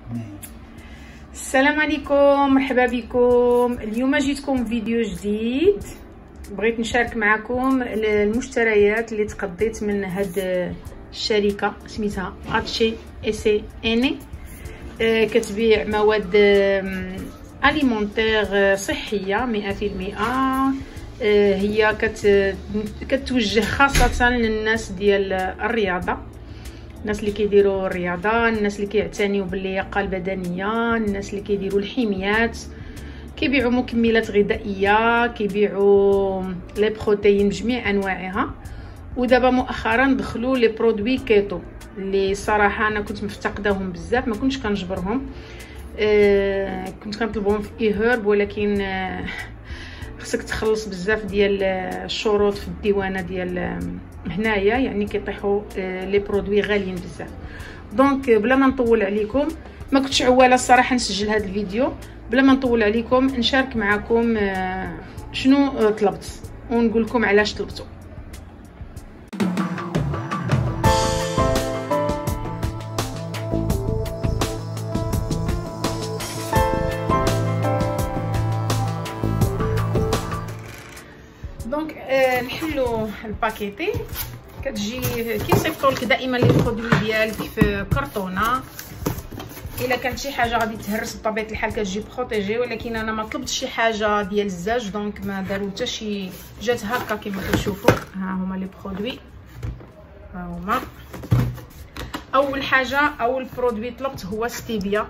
السلام عليكم، مرحبا بكم. اليوم جيتكم فيديو جديد. بغيت نشارك معكم المشتريات اللي تقضيت من هاد الشركه سميتها اتشي اس ان، كتبيع مواد اليمونتير صحيه 100%. هي كتوجه خاصه للناس ديال الرياضه، الناس اللي كيديروا الرياضه، الناس اللي كيعتنيوا باللياقه البدنيه، الناس اللي كيديروا الحميات. كيبيعوا مكملات غذائيه، كيبيعوا لي بروتين بجميع انواعها. ودابا مؤخرا دخلوا لي برودوي كيتو اللي صراحه انا كنت مفتقداهم بزاف، ما كنتش كنجبرهم. كنت كنطلبهم في ايهرب، ولكن خصك تخلص بزاف ديال الشروط في الديوانه ديال هنايا، يعني كيطيحوا لي برودوي غاليين بزاف. دونك بلا ما نطول عليكم، ما كنتش عواله الصراحه نسجل هذا الفيديو. بلا ما نطول عليكم نشارك معكم شنو طلبت ونقول لكم علاش طلبته. دونك نحلو الباكيتي. كتجي كيصيفطوا لك دائما لي برودوي ديالك في كرتونه. الا كانت شي حاجه غادي تهرس بطبيعه الحال كتجي بروتيجي، ولكن انا ما طلبتش شي حاجه ديال الزاج، دونك ما داروا حتى شي، جات هكا كما كتشوفوا. ها هما لي برودوي، ها هما. اول حاجه اول برودوي طلبت هو ستيبيا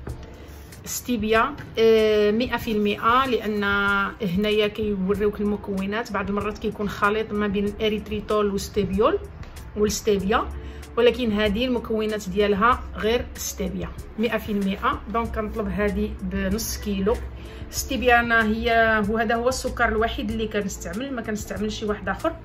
100%، لان هنايا كيوريوك المكونات. بعض المرات كيكون خليط ما بين الاريتريتول والستيبيول والستيبيا، ولكن هذه المكونات ديالها غير ستيبيا 100%. دونك كنطلب هذه بنص كيلو. ستيبيا انا هذا هو السكر الوحيد اللي كنستعمل، ما كنستعملش شي واحد اخر.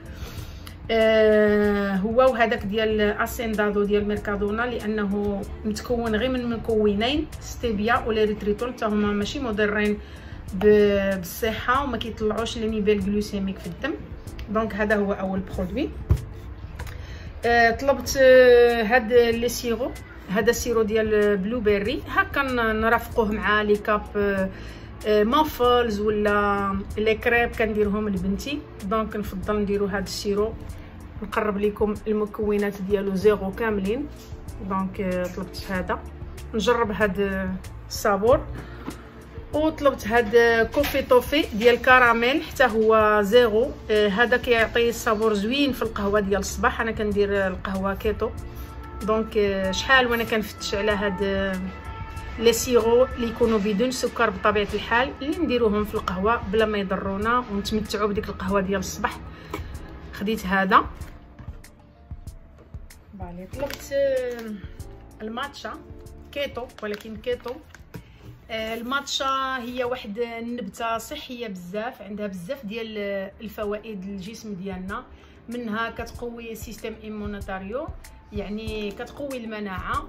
هو وهذاك ديال اسيندادو ديال ميركادونا، لانه متكون غير من مكونين، ستيبيا والاريتريتول، حتى هما ماشي مضرين بالصحه وما كيطلعوش لي نيفيل غلوسيميك في الدم. دونك هذا هو اول برودوي. طلبت هاد لي سيرو، هذا السيرو ديال بلو بيري، هكا نرافقوه مع لي كاب مافلز ولا لي كريب كنديرهم لبنتي. دونك نفضل نديرو هاد السيرو. نقرب لكم المكونات ديالو زيرو كاملين. دونك طلبت هذا نجرب هاد الصابور. وطلبت هاد كوفي توفي ديال كراميل، حتى هو زيرو. هذا كيعطي الصابور زوين في القهوه ديال الصباح. انا كندير القهوه كيتو، دونك شحال وانا كنفتش على هاد لي سيرو اللي يكونوا بدون سكر بطبيعه الحال، اللي نديروهم في القهوه بلا ما يضرونا ونتمتعوا بديك القهوه ديال الصباح. خديت هذا. بالي طلبت الماتشا كيتو، ولكن كيتو. الماتشا هي واحد النبته صحيه بزاف، عندها بزاف ديال الفوائد للجسم ديالنا. منها كتقوي السيستم ايمونيتاريو، يعني كتقوي المناعه،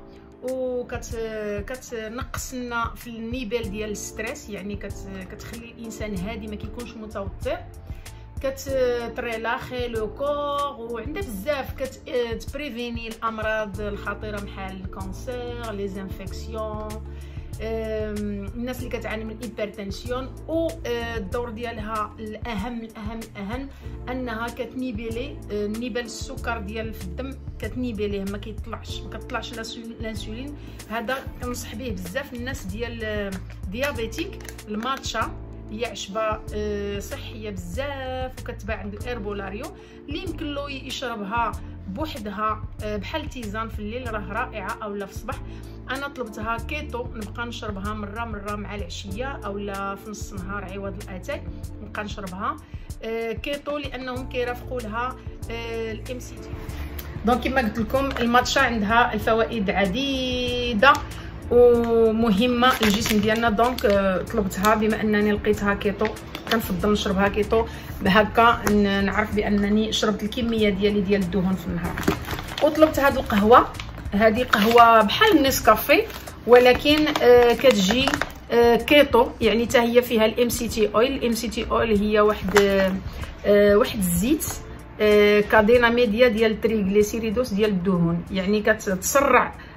كتنقص لنا في النيفيل ديال الستريس، يعني كتخلي الانسان هادي ما كيكونش متوتر، كتريلاخي لو كور، وعندها بزاف كتبريفيني الامراض الخطيره بحال الكانسير، لي زانفيكسيون، الناس اللي كتعاني من الهيبرتنسيون. والدور ديالها الاهم انها كتنيبيلي نيبال السكر ديال في الدم، كتنيبيليه، ما كتطلعش الانسولين. هذا كنصح به بزاف الناس ديال ديابيتيك. الماتشا هي عشبه صحيه بزاف، وكتباع عند الاربولاريو، اللي يمكن له يشربها بوحدها بحال تيزان في الليل، راه رائعه، اولا في الصباح. انا طلبتها كيتو، نبقى نشربها مره مع العشيه اولا في نص النهار عوض الاتاي، نبقى نشربها كيتو، لانهم كيرافقوا لها الام سي تي. دونك كما قلت لكم الماتشا عندها الفوائد عديده ومهمه للجسم ديالنا. دونك طلبتها بما انني لقيتها كيتو، كنفضل نشربها كيتو بهكا نعرف بانني شربت الكميه ديالي ديال الدهون في النهار. وطلبت هذه القهوه، هذه قهوه بحال النسكافيه، ولكن كتجي كيتو، يعني حتى هي فيها الام سي تي اويل. الام سي تي اويل هي واحد الزيت كادينا ميديا ديال التريغليسيريدوس ديال الدهون، يعني كتسرع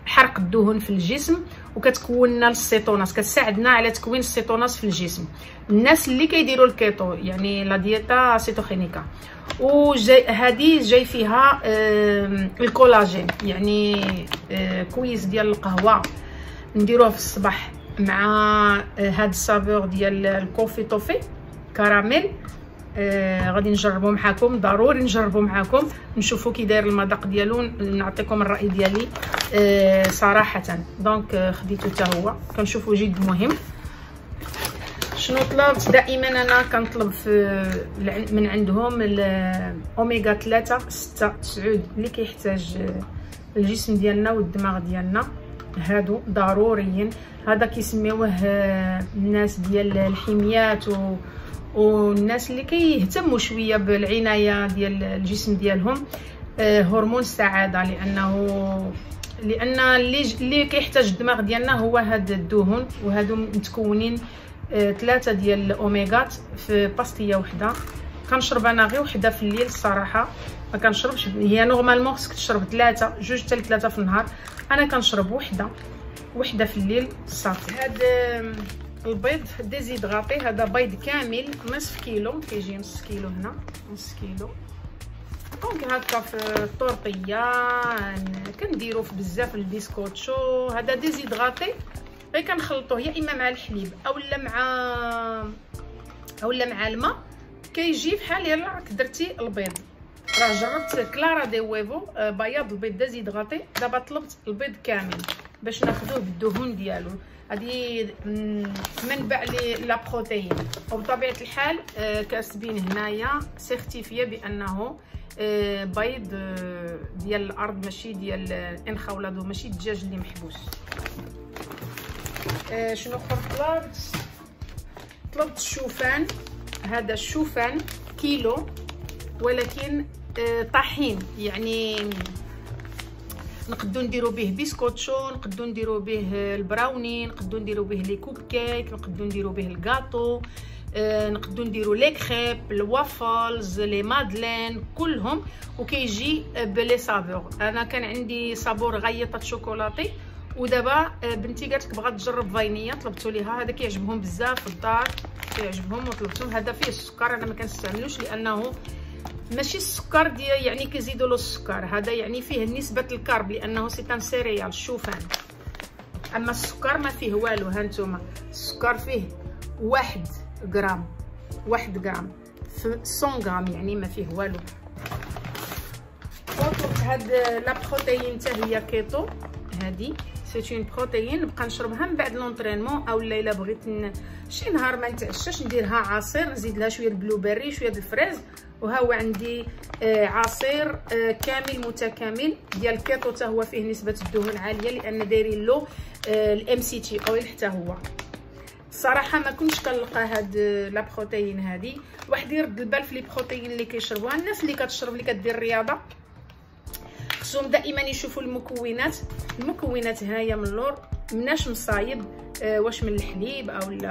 حرق الدهون في الجسم، وكتكون لنا السيتوناس، كتساعدنا على تكوين السيتوناس في الجسم. الناس اللي كيديروا الكيتو يعني لا دييتا سيتوخينيكا، هذه جاي فيها الكولاجين، يعني كويس ديال القهوه نديروه في الصباح مع هاد السافور ديال الكوفي توفي كراميل. غادي نجربو معكم، ضروري نجربو معكم نشوفوا كي داير المذاق ديالو، نعطيكم الراي ديالي صراحه. دونك خديتو حتى هو كنشوفو جد مهم. شنو طلبت؟ دائما انا كنطلب من عندهم الاوميغا 3 6 9 اللي كيحتاج الجسم ديالنا والدماغ ديالنا، هادو ضروريين. هذا كيسميوه الناس ديال الحميات والناس اللي كيهتموا شويه بالعنايه ديال الجسم ديالهم هرمون السعاده، لان اللي كيحتاج الدماغ ديالنا هو هاد الدهون، وهادو متكونين 3 ديال الاوميغات في باستيه وحده. كنشرب انا غير وحده في الليل الصراحه، ما كنشربش، هي نورمالمون خصك تشرب 3 جوج حتى 3 في النهار، انا كنشرب وحده في الليل صافي. هاد البيض ديزيدغاطي، هذا بيض كامل نصف كيلو، كيجي نص كيلو هنا، نص كيلو. دونك هكا في الطورطيه كنديرو في بزاف البيسكوتشو. هذا ديزيدغاطي غير كنخلطوه يا اما مع الحليب اولا مع الماء، كيجي بحال يلا راك درتي البيض. راه جربت كلارا دي ويفو بياض البيض ديزيدغاطي، دابا طلبت البيض كامل باش ناخذوه بالدهون ديالو. هذه منبع لا بروتين، وبطبيعه الحال كاسبين هنايا سيرتيفيه بانه بيض ديال الارض، ماشي ديال انخولادو، ماشي الدجاج اللي محبوس. شنو اخر طلبت الشوفان. هذا الشوفان كيلو، ولكن طحين، يعني نقدو نديرو به بيسكوتشو، نقدو نديرو به البراوني، نقدو نديرو به لي كوب كيك، نقدو نديرو به الكاطو، نقدو نديرو لي كريب، الوافلز، لي مادلين، كلهم. وكيجي بلي سافور. انا كان عندي صابور غيطه شوكولاتي، ودابا بنتي قالت لك بغات تجرب فانيليا، طلبتو ليها. هذا كيعجبهم بزاف في الدار، كيعجبهم وطلبتهم. هذا فيه السكر، انا ما كنستعملوش لانه ماشي السكر ديال يعني كيزيدوا له السكر، هذا يعني فيه نسبه الكرب لانه سي ان سيريال الشوفان. اما السكر ما فيه والو. ها نتوما السكر فيه 1 غرام في 100 غرام، يعني ما فيه والو. وطلبت هاد لا بروتين حتى هي كيتو، هادي سي اون بروتين نبقى نشربها من بعد لونطرينمون، او الا بغيت شي نهار ما نتعشاش نديرها عصير، نزيد لها شويه البلوبيري شويه الفريز. وها هو عندي عصير كامل متكامل ديال كيتو، حتى هو فيه نسبه الدهون عاليه لان دايرين له الام سي تي اويل حتى هو. الصراحه ما كنتش كنلقى هاد لا بروتين هادي. واحد يرد البال في لي بروتين اللي كيشربوها الناس اللي كتشرب اللي كدير الرياضه، خصهم دائما يشوفوا المكونات هاهي من اللور، مناش مصايب، واش من الحليب او لا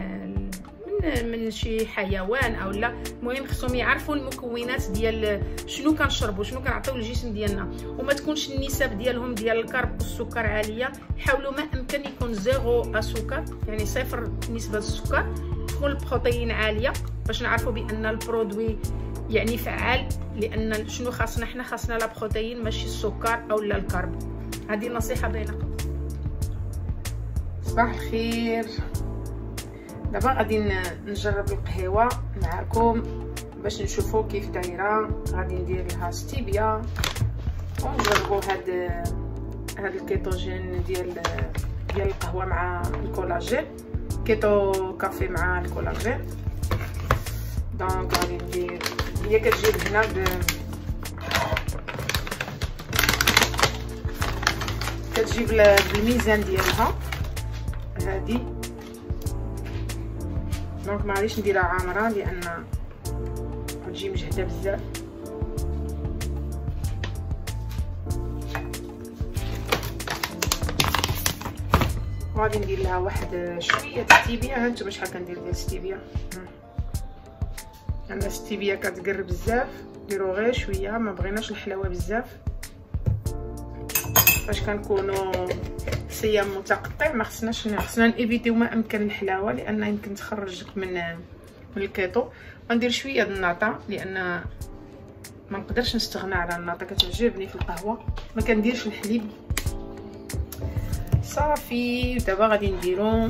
من شي حيوان او لا. المهم خصهم يعرفوا المكونات ديال شنو كنشربوا، شنو كنعطيو للجسم ديالنا، وما تكونش النسب ديالهم ديال الكرب والسكر عاليه. حاولوا ما امكن يكون زيرو السكر، يعني صفر نسبه السكر، تكون البروتين عاليه باش نعرفوا بان البرودوي يعني فعال. لان شنو خاصنا حنا؟ خاصنا لا بروتين ماشي السكر او لا الكرب. هذه نصيحه بينكم. صباح الخير. دابا غادي نجرب القهوه معكم باش نشوفوا كيف دايره. غادي ندير لها ستيبيا ونجربوا هاد الكيتوجين ديال القهوه مع الكولاجين، كيتو كافي مع الكولاجين. دونك غادي ندير، هي كتجيب هنا كتجيب بالميزان ديالها هادي. دونك معليش نديرها عامره لان غتجي مجهده بزاف. وغادي ندير لها واحد شويه ستيبيا. هانتوما شحال كندير ديال ستيبيا، انا ستيبيا كتقرب بزاف، ديرو غير شويه، ما بغيناش الحلاوه بزاف. فاش كنكونوا صيام متقطع ما خصنا نيفيتيو ما امكن الحلاوه، لان يمكن تخرجك من الكيتو. غندير شويه د الناطا لان ما نقدرش نستغنى على الناطا، كتعجبني في القهوه. ما كنديرش الحليب صافي. دابا غادي نديرو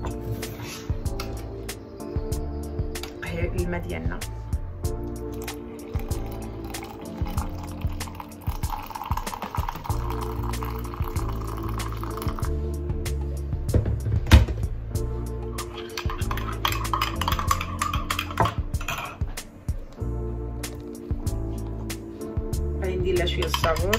الماء ديالنا. غادي ندير لها شويه الصابون.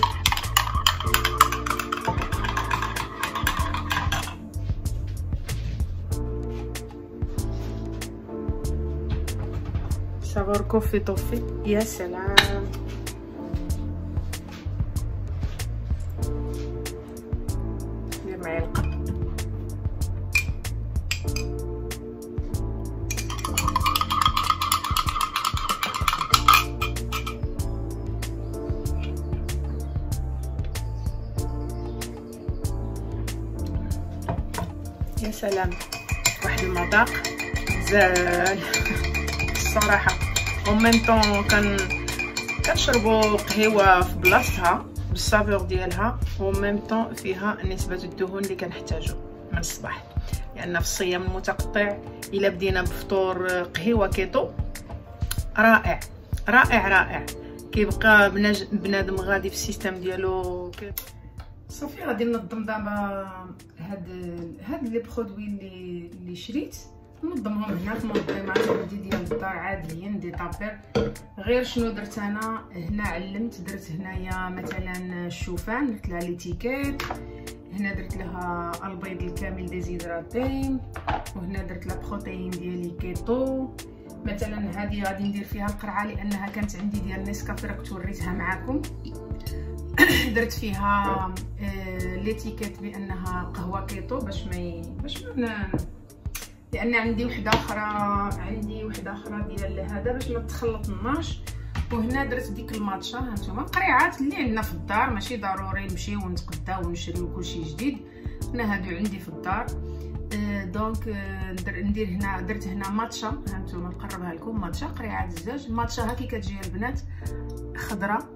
صابور كوفي طوفي، يا سلام. ندير معلقه. يا سلام، واحد المذاق زال الصراحه. وميم طون كنشربوا قهوه في بلاصتها بالصابور ديالها، وميم طون فيها نسبه الدهون اللي كنحتاجو من الصباح، لان في الصيام المتقطع الا بدينا بفطور قهوه كيتو رائع رائع رائع، كيبقى بنادم غادي في السيستم ديالو. صافي غادي ننظم دابا هاد لي برودوي اللي شريت، ننظمهم هنا في المنظمات عندي ديال الدار عاديا دي طابير. غير شنو درت انا هنا، علمت درت هنايا مثلا الشوفان، درت لها ليتيكيت، هنا درت لها البيض الكامل ديزيدراتي، وهنا درت لها بروتين ديالي كيتو. مثلا هذه غادي ندير فيها القرعه لانها كانت عندي ديال نيسكافي، راك توريتها معكم. درت فيها ليتيكيت بانها قهوه كيتو باش لان عندي وحده اخرى ديال هذا باش ما تخلطناش. وهنا درت ديك الماتشا. هانتوما قريعات اللي عندنا في الدار، ماشي ضروري نمشيو ونتقداو ونشريو كلشي جديد، انا هادو عندي في الدار. دونك ندير هنا، درت هنا ماتشا. هانتوما نقربها لكم، ماتشا قريعات الزاج. الماتشا هاكي كتجي البنات خضره.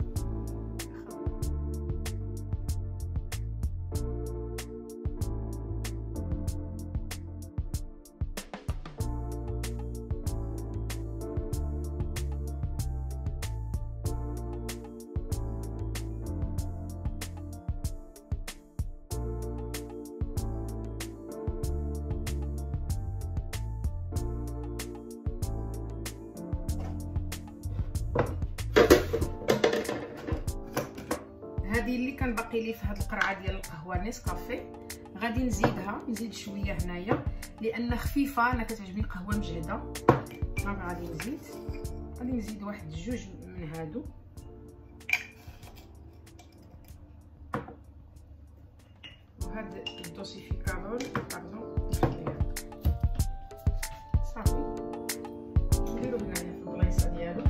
هذه اللي كان باقي لي في هذه القرعه ديال القهوه نيسكافي. غادي نزيد شويه هنايا لان خفيفه، انا كتعجبني القهوه مجهده. غادي نزيد واحد جوج من هادو. وهاد الدوسيفيكادور باردون صافي نديرو هنايا في البلايصه ديالو.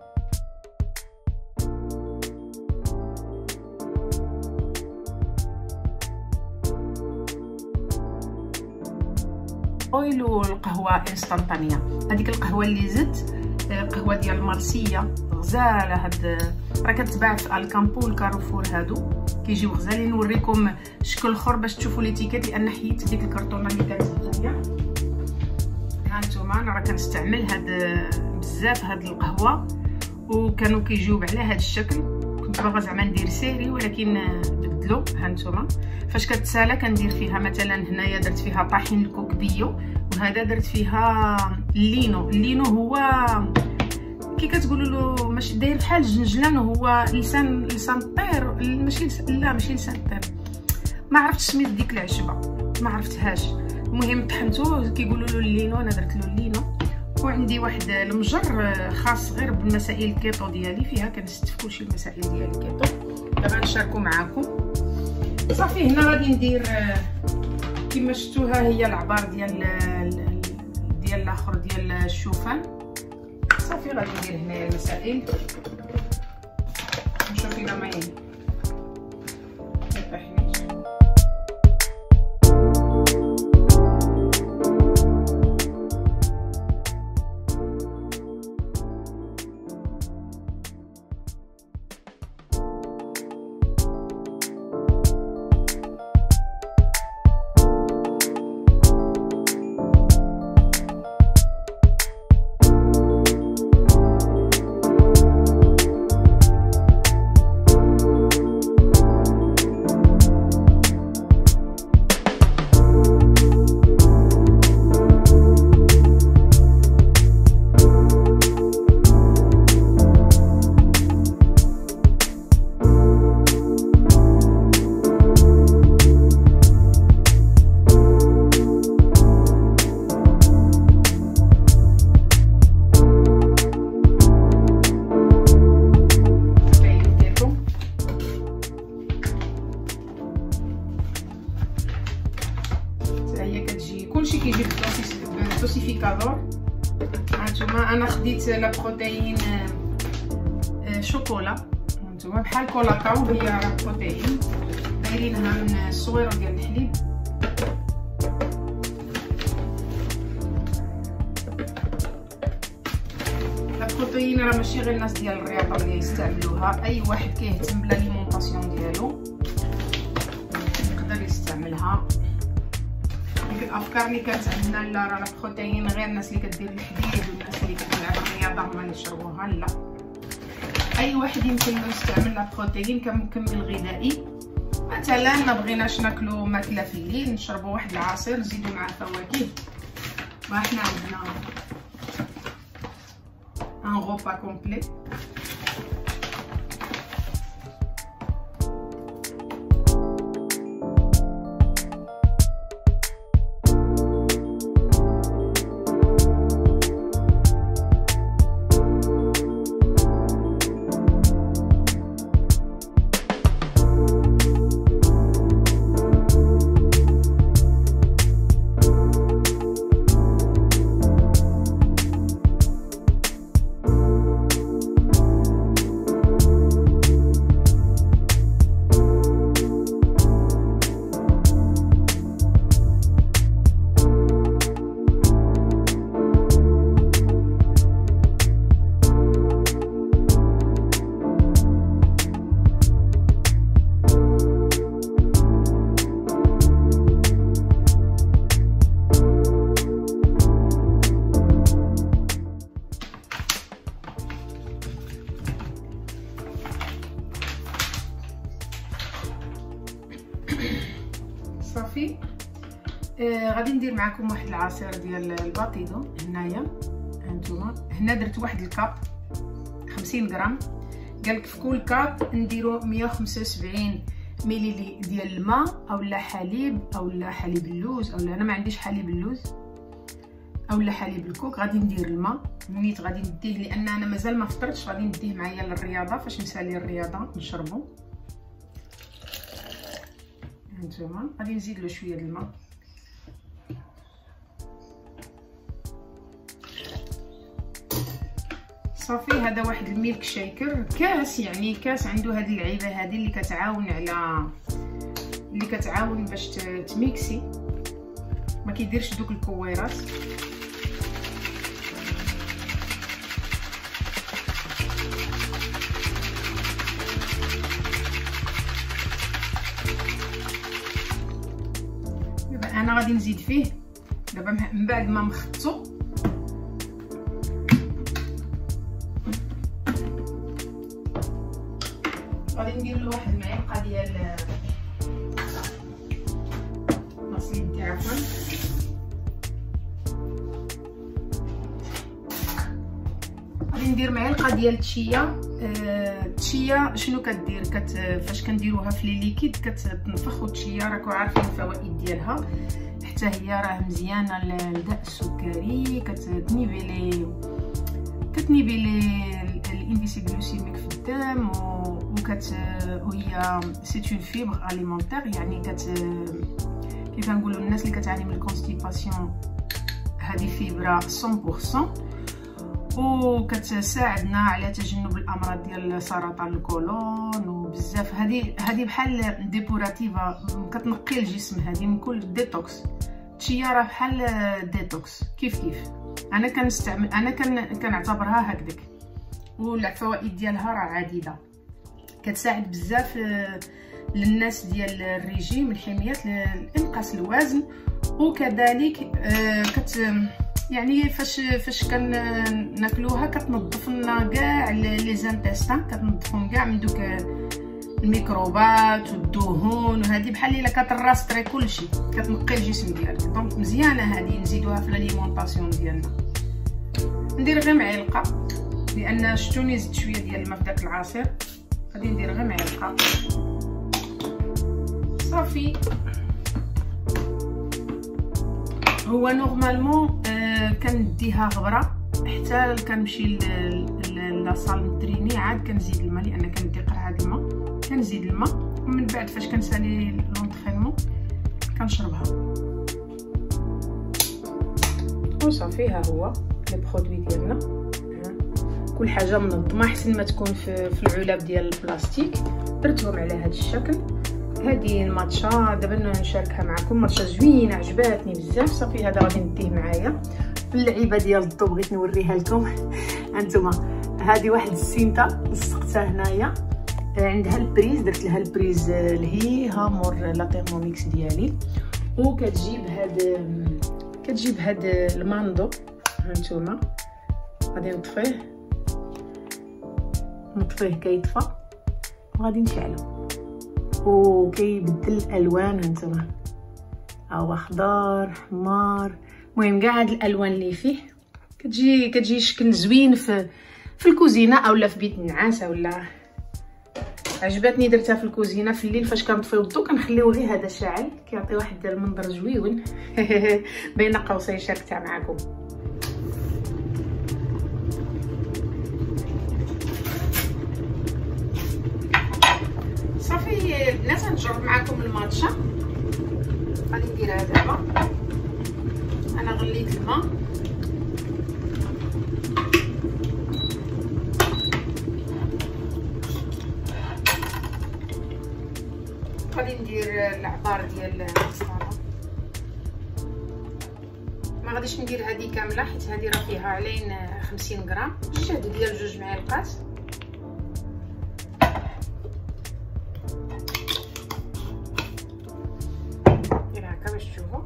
اويل والقهوه انستانتانيه. هذيك القهوه اللي زدت قهوه ديال المارسيه غزاله. هاد راه كتباع في الكامبو والكارفور، هادو كيجيو غزالين. نوريكم شكل اخر باش تشوفوا ليتيكيت، لان حيدت ديك الكرتونه اللي كانت هنايا. ها نتوما انا راه كنستعمل هاد بزاف هاد القهوه، وكانوا كيجيو على هاد الشكل. كنت باغا زعما ندير سيري ولكن بدلو. ها نتوما فاش كتسالى كندير فيها مثلا هنايا درت فيها طاحين الكوكبيو، وهذا درت فيها اللينو هو كي كتقولوا له ماشي داير بحال الجنجلان، وهو لسان الطير، ماشي لسان الطير. ما عرفتش سميت ديك العشبه، ما عرفتهاش. المهم طحنتو كيقولوا له اللينو، انا درت له اللينو. وعندي واحد المجر خاص غير بالمسائل الكيتو ديالي، فيها كنستف كلشي المسائل ديال الكيتو. دابا نشاركو معاكم. صافي هنا غادي ندير كما شفتوا، ها هي العبار ديال الاخر ديال الشوفان. صافي غادي ندير هنايا المسائل، نشوف الى ما يطيحني. هي كتجي كلشي كيجي بالدوسيفيكادور. هانتوما انا خديت لا بروتين شوكولا، هانتوما بحال كولاكاو هي بروتين دايرينها من الصويره ديال الحليب. لا بروتين راه ماشي غير الناس ديال الرياضه اللي يستعملوها، اي واحد كيهتم بالاليمونطاسيون ديالو يقدر يستعملها. ديك الافكار اللي كانت عندنا لا راه لا بروتين غير الناس اللي كدير الحديد والناس اللي كتلعب الرياضه هما اللي يشربوها، لا، اي واحد يمكن له يستعمل لا بروتين كمكمل غذائي. مثلا ما بغيناش ناكلو ماكله في الليل، نشربوا واحد العصير نزيدو معاه فواكه، وحنا عندنا ان غوبا كومبلي. صافي. غادي ندير معكم واحد العصير ديال الباتيدو. هنايا هانتوما هنا درت واحد الكاب 50 غرام، قالك في كل كاب نديرو 175 مليلي ديال الماء اولا حليب اولا حليب اللوز، اولا انا ما عنديش حليب اللوز، اولا حليب الكوك. غادي ندير الماء نيت غادي نديه لان انا مازال ما فطرتش، غادي نديه معايا للرياضه فاش نسالي الرياضه نشربو. هانتوما غادي نزيد له شويه د الماء. صافي. هذا واحد الميلك شيكر، كاس يعني كاس عنده هذه العيبه هذه اللي كتعاون على باش تميكسي، ما كيديرش دوك الكويرات. دابا انا غادي نزيد فيه دابا من بعد ما مخطو غادي ندير له واحد المعلقه ديال نص يدي عفوا. غادي ندير معلقه ديال التشيا. التشيا شنو كدير؟ فاش كنديروها في لي ليكيد كتنفخ، والتشيا راكو عارفين الفوائد ديالها، حتى هي راه مزيانه لداء السكري، كتنيبيلي الانديسي غلوسيميك في الدم، وهي سي اون فيبر اليمونتير، يعني كيف نقولوا الناس اللي كتعاني من الكونستيباسيون هذه فيبرا 100%، وكتساعدنا على تجنب الامراض ديال سرطان الكولون وبزاف. هذه بحال ديبوراتيفا، كتنقي الجسم هذه من كل ديتوكس. التشيا راه بحال ديتوكس كيف انا كنستعمل، انا كنعتبرها هكذاك، والفوائد ديالها راه عديده، كتساعد بزاف للناس ديال الريجيم، الحميات، لانقاص الوزن، وكذلك يعني فاش كناكلوها كتنظف لنا كاع لي زانتيستان، كتنظفهم كاع من دوك الميكروبات والدهون، وهذه بحال الا كتراستري كلشي، كتنقي الجسم ديالك. دونك مزيانه هذه نزيدوها في الاليمونطاسيون ديالنا. ندير غير معلقه لان شتوني زدت شويه ديال الماء في داك العصير، غادي ندير غير معلقه. صافي. هو نورمالمون كنديها غبره حتى كنمشي لاصال نتريني، عاد كنزيد الماء لان كندي قرعه د الماء، كنزيد الماء، ومن بعد فاش كنسالي لونطرينمون كنشربها. وصافي. ها هو لي برودوي ديالنا، كل حاجه منظمه احسن ما تكون في العلب ديال البلاستيك. درتهم على هذا الشكل. هذه الماتشا دابا نشاركها معكم، ماتشا زوينه عجباتني بزاف. صافي هذا غادي نديه معايا في اللعيبه ديال الضو، بغيت نوريها لكم. هانتوما هذه واحد السينتا لصقتها هنايا، عندها البريز، درت لها البريز اللي هي مور لا تيرموميكس ديالي، كتجيب هاد الماندو. هانتوما غادي نطفيه كيطفى وغادي نشعلو وكيبدل الالوان. هانتوما ها هو خضر حمار، المهم كاع هاد الالوان اللي فيه كتجي شكل زوين في الكوزينه اولا في بيت النعاسه ولا. عجبتني درتها في الكوزينه في الليل فاش كنطفيو الضو كنخليو غير هذا شاعل، كيعطي واحد المنظر زويون. بين قوسين شاركتها معكم. صافي البنات غنجرب معكم الماتشا. غادي نديرها دابا. انا غليت الماء، غادي ندير العبار ديال الصاله. ما غاديش ندير هذه كامله حيت هذه راه فيها علين 50 غرام. الشهد ديال 2 معالق. ندير هكا باش تشوفوا.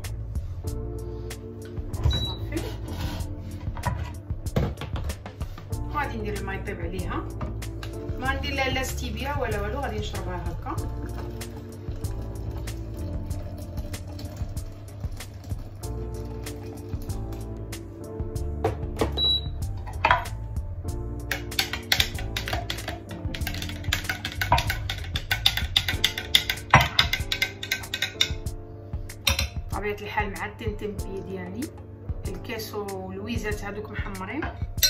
صافي غادي ندير الماء يطيب عليها، ما ندير لا ستيفيا ولا والو، غادي نشربها هكا. بطبيعة الحال مع التنتمبي ديالي الكاس والويزات هذوك محمرين.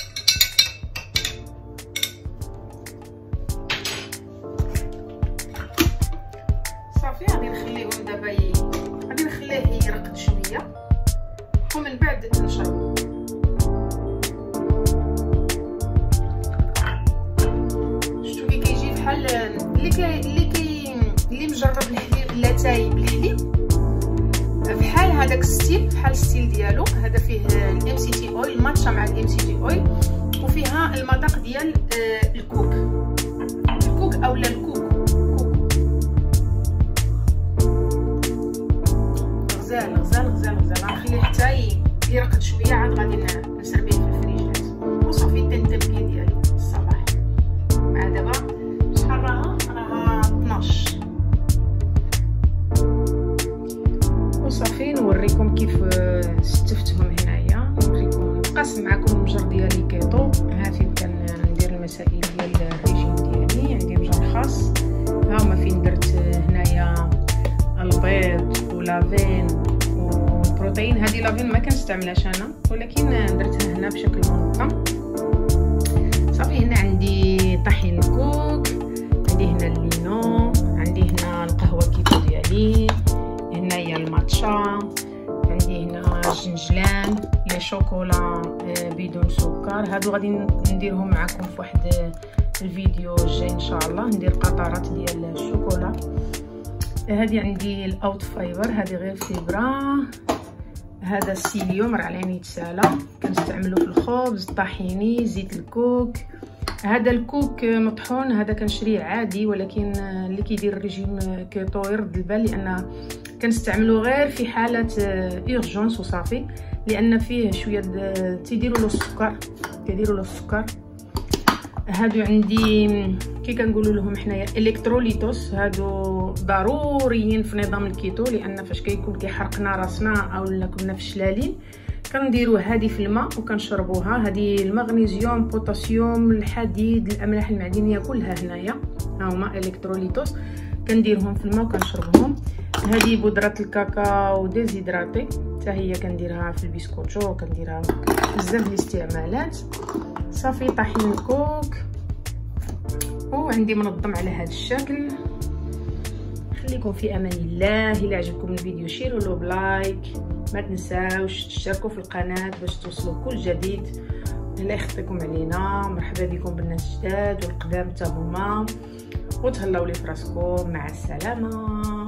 صافي غادي نخليهم دابا غادي نخليه يرقد شويه ومن بعد نشرب. شفتوا كي كيجي بحال اللي مجرب الحليب لا تايب الحليب بحال هذاك الستيل، بحال الستيل ديالو. هذا فيه الام سي تي اويل، الماتشا مع الام سي تي اويل، وفيها المذاق ديال الكوك اولا الكوك. غزال غزال غزال غزال. غنخليه حتى يرقد شويه عاد غادي نسربيه في الفريجات. وصافي التنتمبي ديالي الصباح. مع دابا شحال راها 12. وصافي نوريكم كيف استفتهم هنايا. نوريكم نقسم معكم المجر ديالي كيطو. ها فين كندير المسائل ديال الريجيم ديالي. عندي مجر خاص، ها هما فين درت هنايا البيض ولافين وبروتين. هذه لافين ما كنستعملهاش انا، ولكن درتها هنا بشكل منظم. صافي هنا عندي طحين الكوك، عندي هنا اللينو، عندي هنا القهوه كيتو ديالي، هنايا الماتشا، عندي هنا الجنجلان، لي شوكولا بدون سكر. هادو غادي نديرهم معكم في واحد الفيديو الجاي ان شاء الله. ندير قطرات ديال الشوكولا. هذه عندي الاوت فايبر، هذه غير فيبرا. هذا السيليوم راه عليه يتسالى، كنستعملو في الخبز الطحيني. زيت الكوك، هذا الكوك مطحون، هذا كنشريه عادي، ولكن اللي كيدير الريجيم كيتو يرد البال لان كنستعملو غير في حاله اورجونس وصافي، لان فيه شويه تيديروا له السكر. هادو عندي كي كنقولوا لهم حنايا الكتروليتوس، هادو ضروريين في نظام الكيتو، لان فاش كيكون كيحرقنا راسنا او كنا فشلالين كنديروا هذه في الماء وكنشربوها. هذه المغنيسيوم، بوتاسيوم، الحديد، الاملاح المعدنيه كلها هنايا، ها هما الكتروليتوس، كنديرهم في الماء وكنشربهم. هذه بودره الكاكاو ديزيدراتي، حتى هي كنديرها في البسكوتشو، كنديرها بزاف الاستعمالات. صافي طحين الكوك، وعندي منظم على هذا الشكل. خليكم في امان الله. الى عجبكم الفيديو شيروا له بلايك ما تنساوش تشتركوا في القناه باش توصلوا كل جديد. الله يخطيكم علينا. مرحبا بكم بالناس جداد والقدام حتى هما، وتهلاو لي فراسكم. مع السلامه.